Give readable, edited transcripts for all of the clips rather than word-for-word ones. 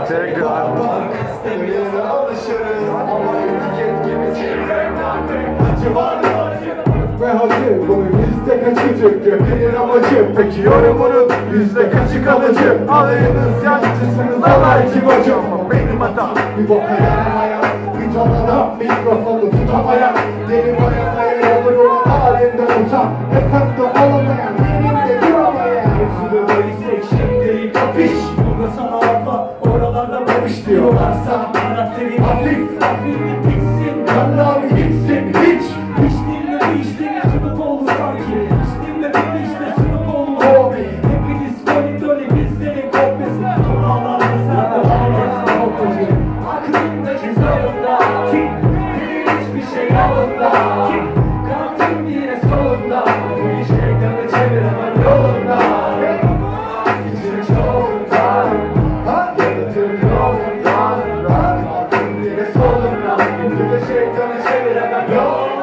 Tekrar. İstemeyene alışırız ama etiket gibi acı var ya. Ve hacı bunu yüzde kaçı Türk'ü benim amacım. Peki yorumunun yüzde kaçı kalıcı? Alayınız yancısınız alaycı bacım. Benim hatam bir boka yaramaya, bir tonada mikrofonu tutamaya, benim ayamaya olur olan halinden utan. Efendim olamayan yerinde duramaya. Yüzünü böylesek şimdi kapış. Burada sana atla oralarda barış diyorlarsa karakteri hafif hafif bitsin. Kanlar gitsin hiç. İçtiğimle bir içtiğimle sınıf oldu sanki. İçtiğimle bir işte sınıf oldu hobi. Hepiniz koridori bizlerin kopyası. Kurallarla sen de ağlarsın kopyacı. Aklımdaki zorunda ki hiçbir şey yolunda ki kanatım yine solunda. Bu iş ekranı çeviremem yolunda. İçine çoğundan yaratır yolundan. Kanatım yine solunda. Bu iş ekranı çeviremem yolunda.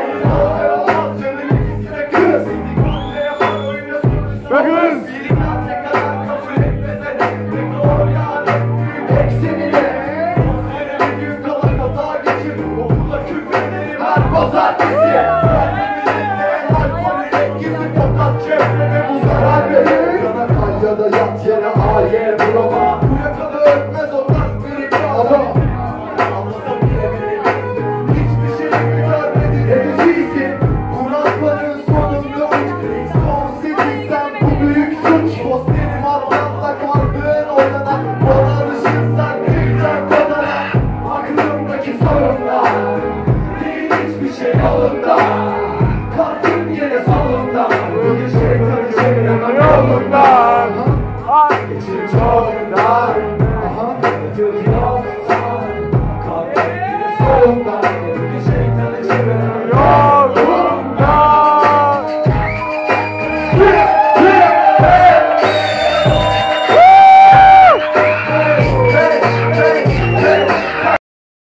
Bakın. Pazartesi alkolün etkisi tokat çevreme bu zarar verir. Yana kal ya da yat yere ağır yere burama. Bu yakalı ötmez o tas biri kağıda. Anlasam bile beni hiçbir şeyimi görmedin edeceksin. Kuralların sonunda hiç 18 sen bu büyük suç. Posterim arkamda kaldığın odana. Bana alışırsan kıracak odana. Aklımdaki sorunlar hiçbir şey yolunda. Kalktım yine solunda. Bugün şeytanı çeviremem yolundan. İçim çok dar.